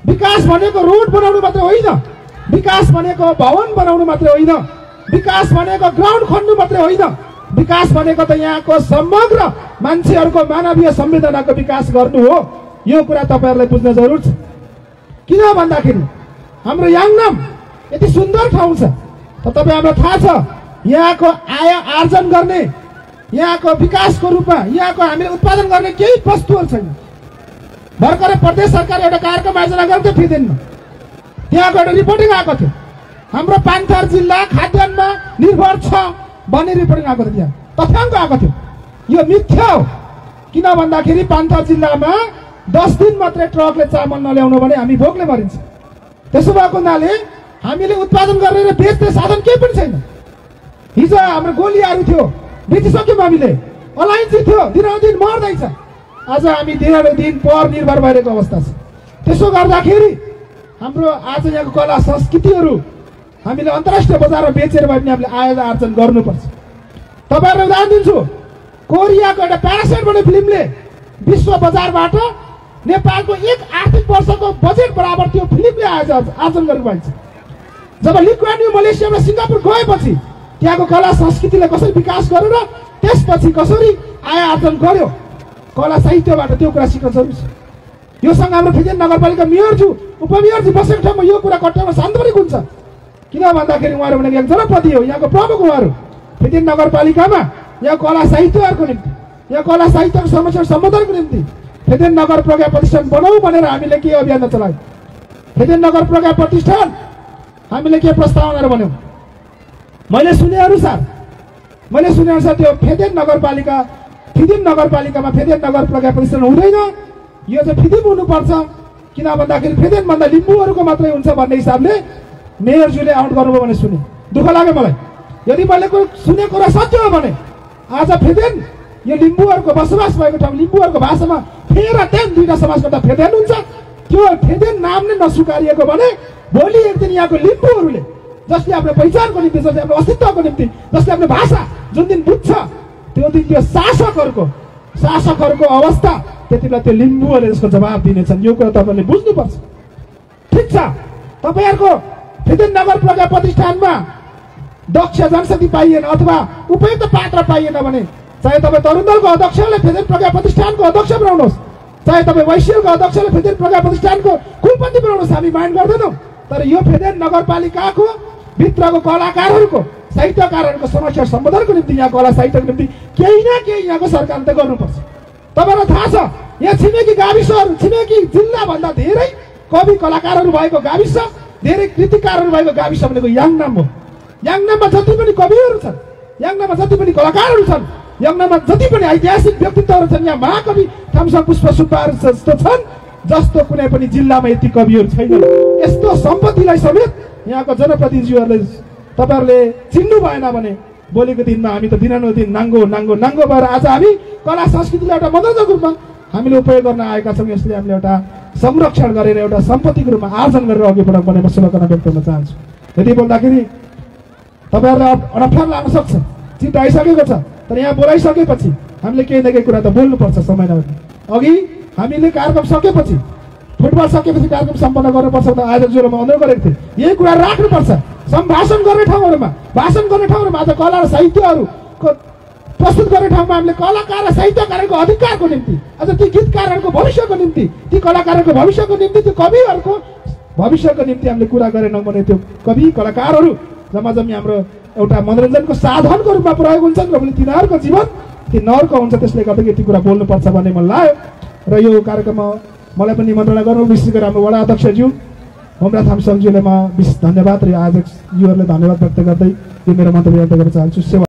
विकास भनेको रोड बनाउनु मात्र होइन, विकास भनेको भवन बनाउनु मात्र होइन, विकास भनेको ग्राउन्ड खन्नु मात्र होइन, विकास भनेको त यहाँको समग्र मान्छेहरूको मानवीय संवेदनाको विकास गर्नु हो। यो कुरा तपाईहरुले बुझ्न जरुर छ। किन भन्दाखेरि हाम्रो याङनाम यति सुन्दर ठाउँ छ, त तपाईहरुलाई थाहा छ यहाँको आय आर्जन गर्ने, यहाँको विकासको रूपमा यहाँको हामीले उत्पादन गर्ने केही वस्तुहरू छैन। भर्खरै प्रदेश सरकार एउटा कार्यक्रम आयोजना गर्दै फिदिनमा त्यहाँको एउटा रिपोर्टिङ आएको थियो, हाम्रो पान्थर जिल्ला खाद्यान्नमा निर्भर छ भन्ने रिपोर्टिङ आएको थियो, त्यहाँ तथ्याङ्क आएको थियो। यो मिथ्या हो। किन भन्दाखेरि पान्थर जिल्लामा 10 दिन मात्रै ट्रकले चामल नल्याउनु भने हामी भोकले मरिन्छ। त्यसो भएको हुनाले हामीले उत्पादन गर्ने र बेच्ने साधन केही पनि छैन। हिजो हाम्रो गोलियाहरू थियो, बेचिसक्यौँ हामीले, अलैँची थियो, दिनदिन मर्दैछ। आज हामी दिनदिन पर निर्भर भइरहेको अवस्था छ। त्यसो गर्दाखेरि हाम्रो आज यहाँको कला संस्कृतिहरू हामीले अन्तर्राष्ट्रिय बजारमा बेचेर भए पनि हामीले आय आर्जन गर्नुपर्छ। तपाईहरुलाई उदाहरण दिन्छु, कोरियाको एउटा प्यारासाइट भन्ने फिल्मले विश्व बजारबाट नेपालको 1 आर्थिक वर्षको बजेट बराबर त्यो फिल्मले आय आर्जन गरेको पाइन्छ। जब ली कुआन यू मलेसियामा सिङ्गापुर गएपछि त्यहाँको कला संस्कृतिलाई कसरी विकास गरेर त्यसपछि कसरी आय आर्जन गर्यो, कला साहित्यबाट त्यो कुरा सिक्न जरुरी छ। योसँग हाम्रो फिदेन नगरपालिका मेयरज्यू उपमेयरज्यू बसेको ठाउँमा यो कुरा कट्टाउन सान्दर्भिक हुन्छ। किन भन्दाखेरि उहाँहरू भनेको एक जनप्रति हो, यहाँको प्रमुख उहाँहरू। फिदेन नगरपालिकामा यहाँ कला साहित्यहरूको निम्ति, यहाँ कला साहित्यको समस्या सम्बोधनको निम्ति फिदेन नगर प्रज्ञा प्रतिष्ठान बनाऊ भनेर हामीले के अभियान चलायौँ। फिदेन नगर प्रज्ञा प्रतिष्ठान हामीले के प्रस्तावना बनायौँ। मैले सुने अनुसार त्यो फिदेन नगरपालिकामा फिदेन नगर प्रज्ञा प्रतिष्ठान हुँदैन, यो चाहिँ फिदिम हुनुपर्छ। किन भन्दाखेरि फिदेन भन्दा लिम्बूहरूको मात्रै हुन्छ भन्ने हिसाबले मेयरज्यूले आउट गर्नुभयो भने सुने, दुःख लाग्यो मलाई। यदि मैले सुनेको कुरा सत्य हो भने आज फिदेन यो लिम्बूहरूको बसोबास भएको ठाउँ, लिम्बूहरूको भाषामा फेर तेन दुईटा समाज गर्दा फेदेन हुन्छ। त्यो फेदेन नाम नै नस्वीकारिएको भने भोलि एक दिन यहाँको लिम्बूहरूले जसले आफ्नो पहिचानको निम्ति, जसले आफ्नो अस्तित्वको निम्ति, जसले आफ्नो भाषा जुन दिन बुझ्छ त्यो दिन त्यो शासकहरूको अवस्था त्यति बेला त्यो लिम्बूहरूले यसको जवाब दिनेछन्। यो कुरा तपाईले बुझ्नुपर्छ। ठिक छ, तपाईहरुको फिदेन नगर प्रज्ञा प्रतिष्ठानमा दक्ष जनशक्ति पाइएन अथवा उपयुक्त पात्र पाइएन भने चाहे तपाईँ तरुण दलको अध्यक्षले फिदेन प्रज्ञा प्रतिष्ठानको अध्यक्ष बनाउनुहोस्, चाहे तपाईँ वैश्यको अध्यक्षले फिदेन प्रज्ञा प्रतिष्ठानको कुलपति बनाउनुहोस्, हामी माइन्ड गर्दैनौँ। तर यो फिदेन नगरपालिकाको भित्रको कलाकारहरूको, साहित्यकारहरूको समस्या सम्बोधनको निम्ति, यहाँ कला साहित्यको निम्ति केही न केही यहाँको सरकारले त गर्नुपर्छ। तपाईलाई थाहा छ यहाँ छिमेकी गाविसहरू, छिमेकी जिल्लाभन्दा धेरै कवि कलाकारहरू भएको गाविस, धेरै कृतिकारहरू भएको गाविस भनेको याङनाम हो। याङनाममा जति पनि कविहरू छन्, याङनाममा जति पनि कलाकारहरू छन्, याङनाममा जति पनि ऐतिहासिक व्यक्तित्वहरू छन्, यहाँ महाकवि थामसाङ पुष्प सुब्बाहरू जस्तो छन्, जस्तो कुनै पनि जिल्लामा यति कविहरू छैनन्। यस्तो सम्पत्तिलाई समेत यहाँको जनप्रतिनिधिहरूले तपाईहरुले चिन्नु भएन भने भोलिको दिनमा हामी त दिनानुदिन नाङ्गो नाङ्गो नाङ्गो भएर आज हामी कला संस्कृतिलाई एउटा मनोरञ्जनको रूपमा हामीले उपयोग गर्न आएका छौँ। यसले हामीले एउटा संरक्षण गरेर एउटा सम्पत्तिको रूपमा आर्जन गरेर अघि बढाउँ भन्ने म शुभकामना व्यक्त गर्न चाहन्छु। यति बोल्दाखेरि तपाईहरुलाई अनफार लाग्न सक्छ, चित्त आइसकेको छ, तर यहाँ बोलाइसकेपछि हामीले केही न केही कुरा त बोल्नुपर्छ। समय नभए अघि हामीले कार्यक्रम सकेपछि, फुटबल सकेपछि कार्यक्रम सम्पन्न गर्नुपर्छ त आज जुरोमा अनुरोध गरेको थिएँ, यही कुरा राख्नुपर्छ। सम्भाषण गर्ने ठाउँहरूमा, भाषण गर्ने ठाउँहरूमा आज कला र साहित्यहरूको प्रस्तुत गर्ने ठाउँमा हामीले कलाकार र साहित्यकारहरूको अधिकारको निम्ति, अझ ती गीतकारहरूको भविष्यको निम्ति, ती कलाकारहरूको भविष्यको निम्ति, त्यो कविहरूको भविष्यको निम्ति हामीले कुरा गरेनौँ भने त्यो कवि कलाकारहरू जम्माजम्मी हाम्रो एउटा मनोरञ्जनको साधनको रूपमा प्रयोग हुन्छन् र पनि तिनीहरूको जीवन ती नर्क हुन्छ। त्यसले गर्दा यति कुरा बोल्नुपर्छ भन्ने मलाई लाग्यो र यो कार्यक्रममा मलाई पनि निमन्त्रणा गर्नु, विशेष गरी हाम्रो वडा अध्यक्षज्यू होमरा थामसाङज्यूले म विशेष धन्यवाद र आज युहरूले धन्यवाद व्यक्त गर्दै यो मेरो मन्तव्य व्यक्त गर्न चाहन्छु।